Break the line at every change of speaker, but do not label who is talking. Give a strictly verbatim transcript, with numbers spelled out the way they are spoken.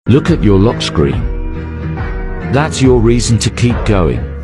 Look at your lock screen. That's your reason to keep going.